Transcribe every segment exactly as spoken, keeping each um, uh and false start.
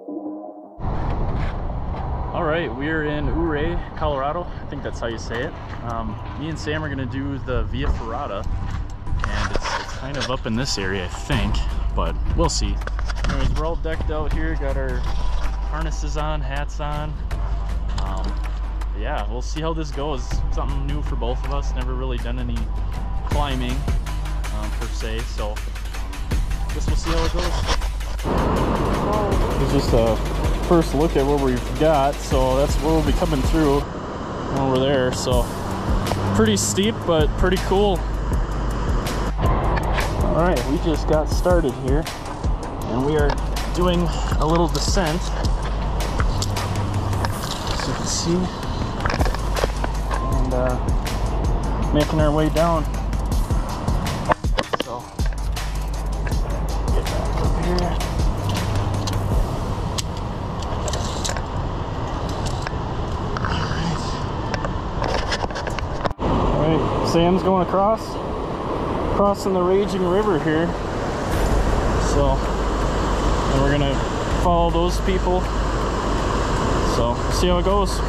All right, we're in Ouray, Colorado. I think that's how you say it. Um, me and Sam are gonna do the Via Ferrata, and it's, it's kind of up in this area, I think, but we'll see. Anyways, we're all decked out here, got our harnesses on, hats on. Um, yeah, we'll see how this goes. Something new for both of us. Never really done any climbing um, per se, so I guess we'll see how it goes. It's just a first look at what we've got, so that's where we'll be coming through when we're there. So pretty steep, but pretty cool. All right, we just got started here, and we are doing a little descent, as you can see, and uh, making our way down. So get back up here. Sam's going across, crossing the raging river here. So, and we're gonna follow those people. So, see how it goes.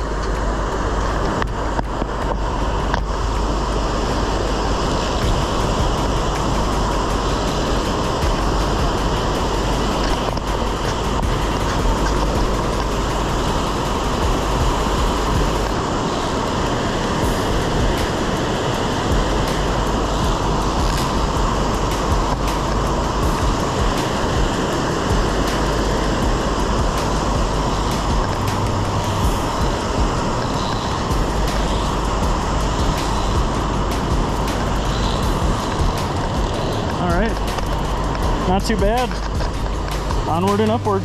Not too bad. Onward and upward.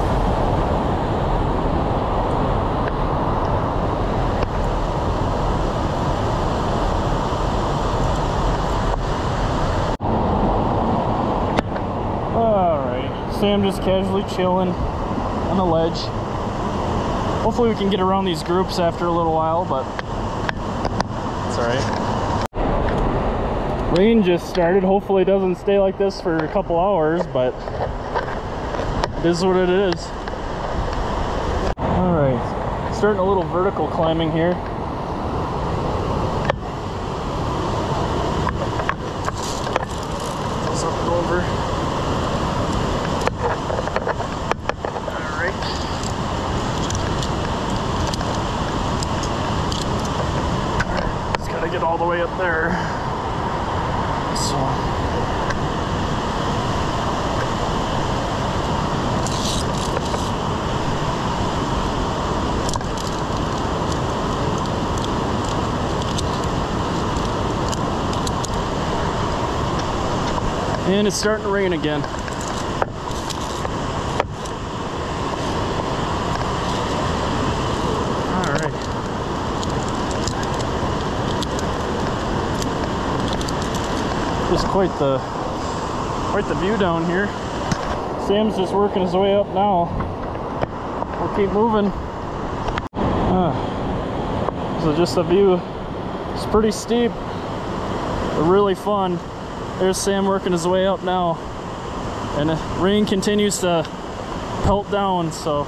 Alright, Sam just casually chilling on the ledge. Hopefully we can get around these groups after a little while, but it's alright. Rain just started. Hopefully it doesn't stay like this for a couple hours, but it is what it is. All right, starting a little vertical climbing here. Goes up and over. All right. Just gotta get all the way up there. So. And it's starting to rain again. All right. Just quite the quite the view down here. Sam's just working his way up now. We'll keep moving. Uh, so just a view. It's pretty steep, but really fun. There's Sam working his way up now, and the rain continues to pelt down. So,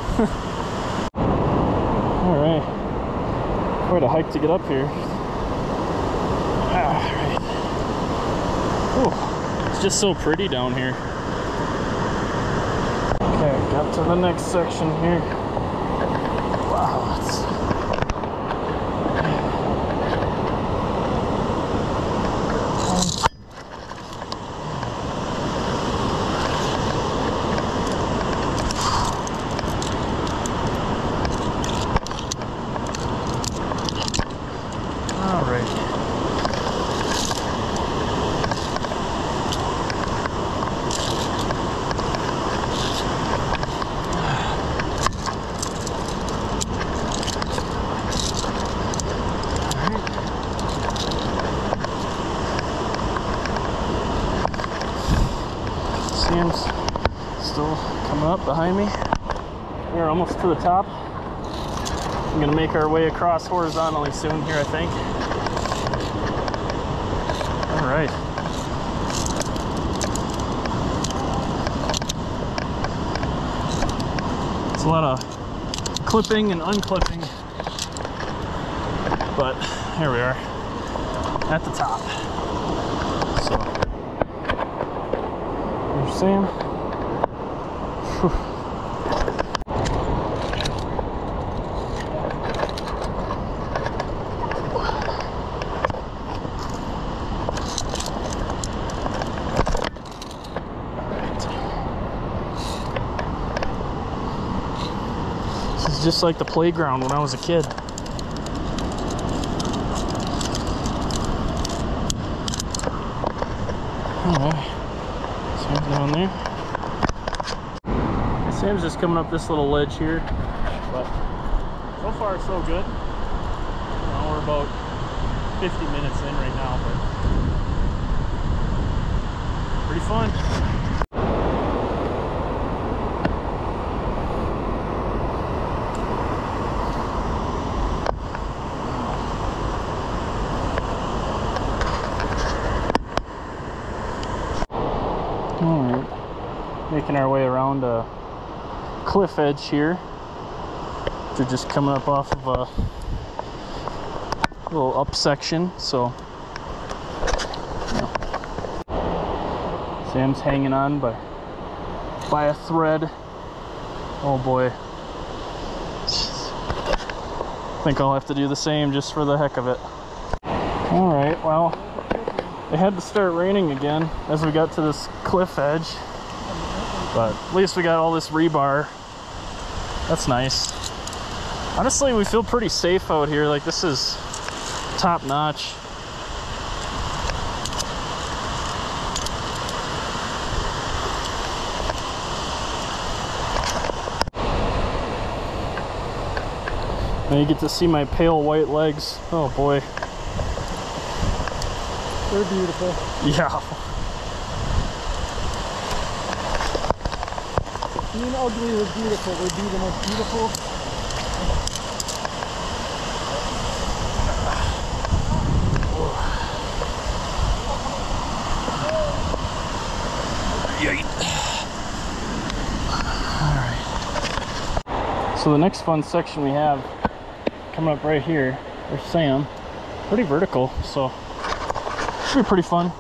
all right, quite a hike to get up here. All right. Ooh, it's just so pretty down here. Okay, got to the next section here. Wow, it's Sam's still coming up behind me. We're almost to the top. I'm gonna make our way across horizontally soon here, I think. All right. It's a lot of clipping and unclipping, but here we are at the top. So there's Sam. Whew. Just like the playground when I was a kid. Alright, Sam's down there. And Sam's just coming up this little ledge here, but so far so good. Now we're about fifty minutes in right now, but pretty fun. Alright, making our way around a cliff edge here. They're just coming up off of a little up section, so you know. Sam's hanging on by by a thread. Oh boy. I think I'll have to do the same just for the heck of it. Alright, well, it had to start raining again as we got to this cliff edge, but at least we got all this rebar. That's nice. Honestly, we feel pretty safe out here. Like, this is top notch. Now you get to see my pale white legs. Oh boy. They're beautiful. Yeah. Being ugly or beautiful would be the most beautiful. Alright. So the next fun section we have coming up right here, there's Sam. Pretty vertical, so should be pretty fun.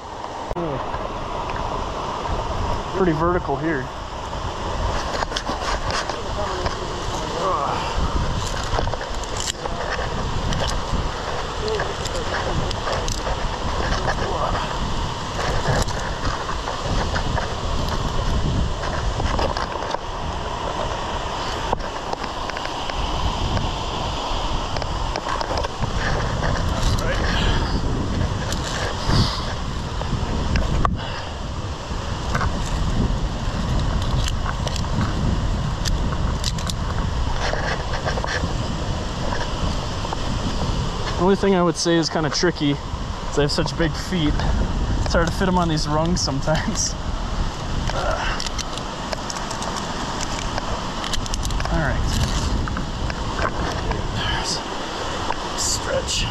Pretty vertical here. The only thing I would say is kind of tricky is I have such big feet. It's hard to fit them on these rungs sometimes. Uh. All right. There's stretch.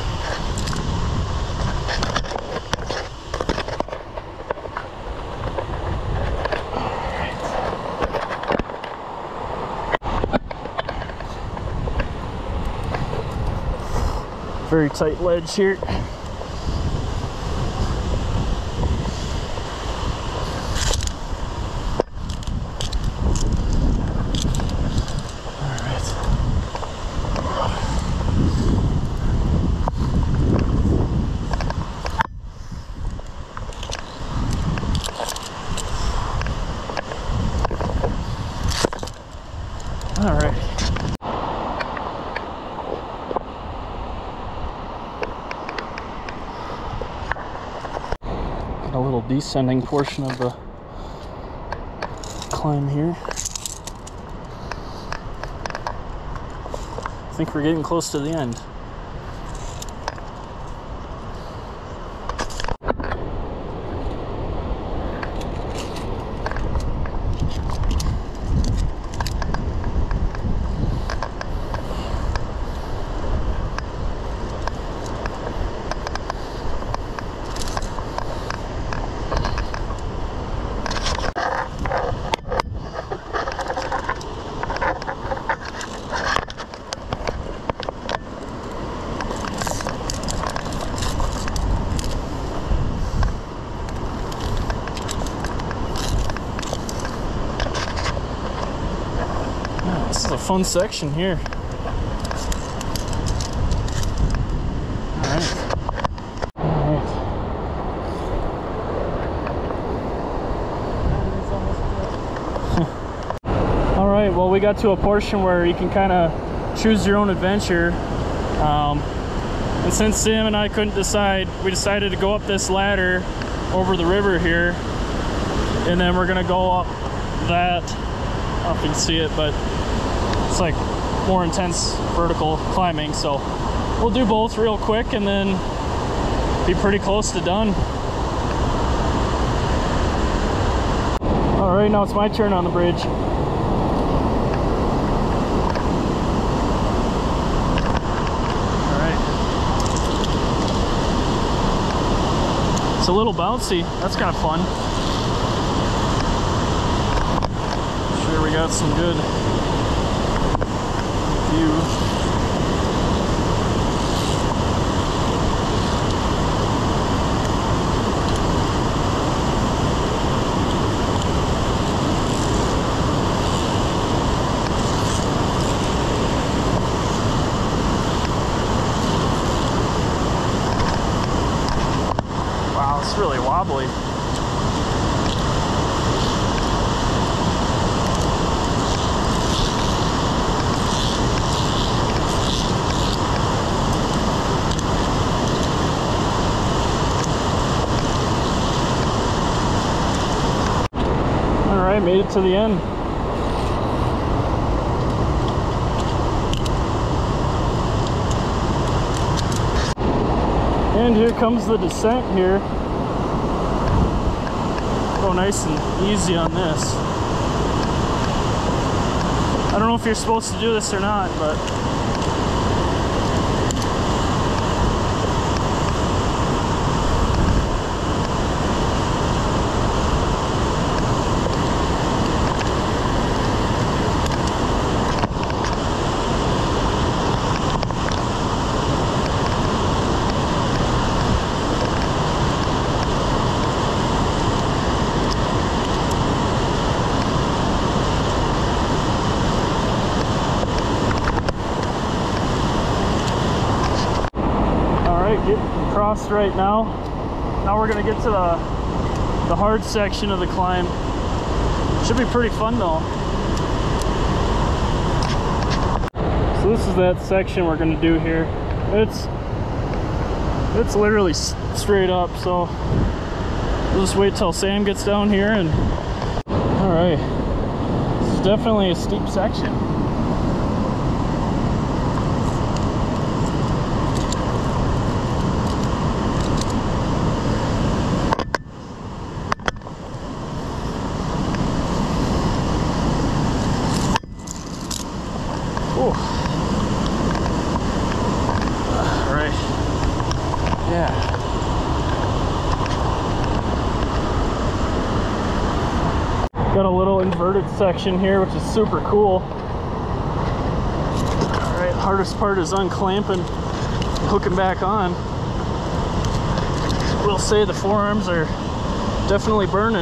Very tight ledge here. All right. A little descending portion of the climb here. I think we're getting close to the end. is a fun section here. Alright. Alright. Alright, well, we got to a portion where you can kind of choose your own adventure. Um, and since Sam and I couldn't decide, we decided to go up this ladder over the river here. And then we're gonna go up that. I don't know if you can see it, but it's like more intense vertical climbing. So we'll do both real quick and then be pretty close to done. All right, now it's my turn on the bridge. All right. It's a little bouncy. That's kind of fun. Sure, we got some good view. Wow, it's really wobbly. Made it to the end. And here comes the descent here. Go nice and easy on this. I don't know if you're supposed to do this or not, but across right now. Now we're gonna get to the the hard section of the climb. Should be pretty fun though. So this is that section we're gonna do here. It's it's literally straight up, so we'll just wait till Sam gets down here. And all right, this is definitely a steep section. Got a little inverted section here, which is super cool. All right, hardest part is unclamping, hooking back on. We'll say the forearms are definitely burning.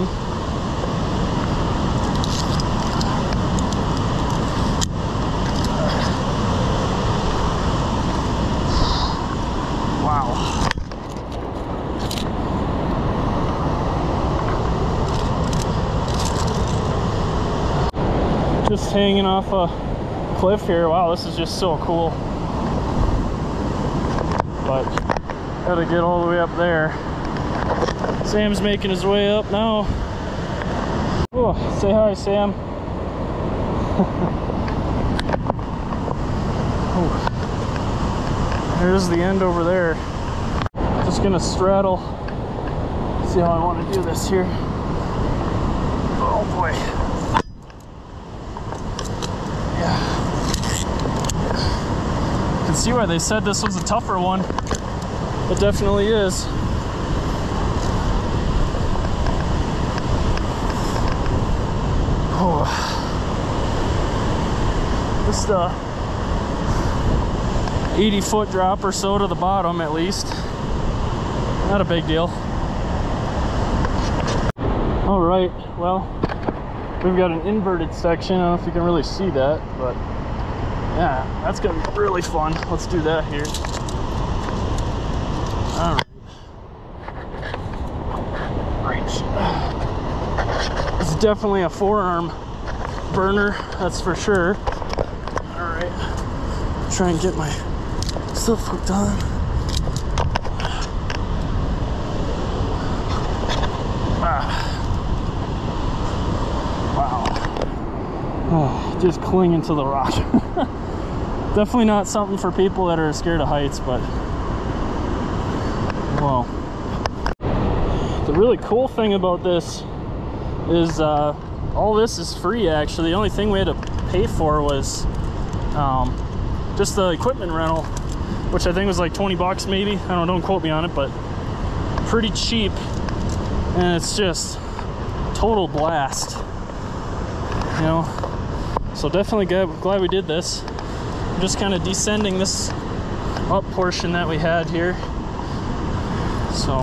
Wow. Just hanging off a cliff here. Wow, this is just so cool. But gotta get all the way up there. Sam's making his way up now. Oh, say hi, Sam. There's the end over there. Just gonna straddle. See how I want to do this here. Oh boy. See why they said this was a tougher one. It definitely is. Oh. Just a eighty foot drop or so to the bottom at least. Not a big deal. All right, well, We've got an inverted section. I don't know if you can really see that, but yeah, that's gonna be really fun. Let's do that here. All right. It's definitely a forearm burner, that's for sure. All right, try and get my stuff hooked on. Ah. Wow. Oh, just clinging to the rock. Definitely not something for people that are scared of heights, but well. The really cool thing about this is uh, all this is free actually. The only thing we had to pay for was um, just the equipment rental, which I think was like twenty bucks maybe. I don't know, don't quote me on it, but pretty cheap. And it's just total blast, you know? So definitely glad, glad we did this. I'm just kind of descending this up portion that we had here. So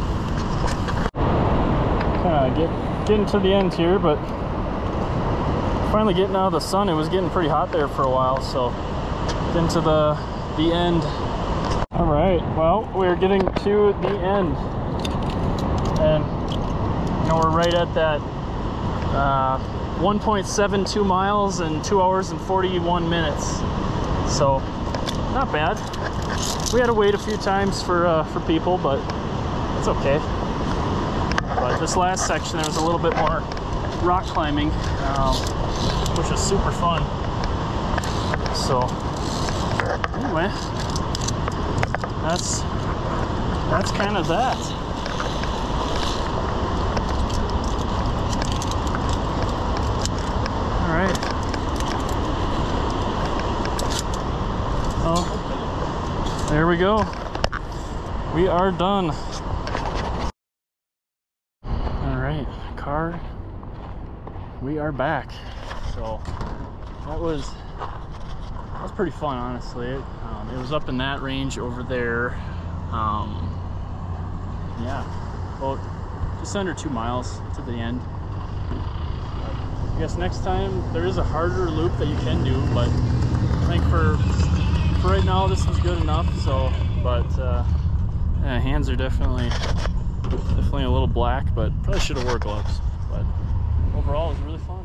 kind of get getting to the end here, but finally getting out of the sun. It was getting pretty hot there for a while, so getting to the the end. All right, well, we're getting to the end, and you know, we're right at that uh, one point seven two miles in two hours and forty-one minutes, so not bad. We had to wait a few times for uh, for people, but it's okay. But this last section, there was a little bit more rock climbing, um, which was super fun. So anyway, that's that's kind of that. All right. Oh, there we go. We are done. Car, we are back. So that was that was pretty fun, honestly. It, um, it was up in that range over there. Um, yeah, about just under two miles to the end. I guess next time there is a harder loop that you can do, but I think for for right now this was good enough. So, but uh, yeah, hands are definitely. Definitely a little black, but probably should have wore gloves. But overall, it was really fun.